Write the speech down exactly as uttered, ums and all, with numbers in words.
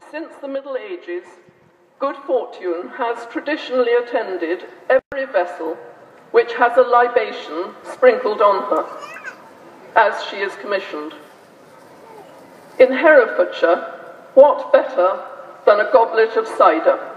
Since the Middle Ages, good fortune has traditionally attended every vessel which has a libation sprinkled on her, as she is commissioned. In Herefordshire, what better than a goblet of cider?